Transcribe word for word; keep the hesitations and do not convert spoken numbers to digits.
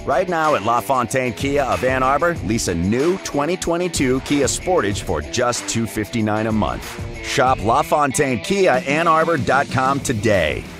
Right now at LaFontaine Kia of Ann Arbor, lease a new twenty twenty-two Kia Sportage for just two hundred fifty-nine dollars a month. Shop LaFontaine Kia Ann Arbor dot com today.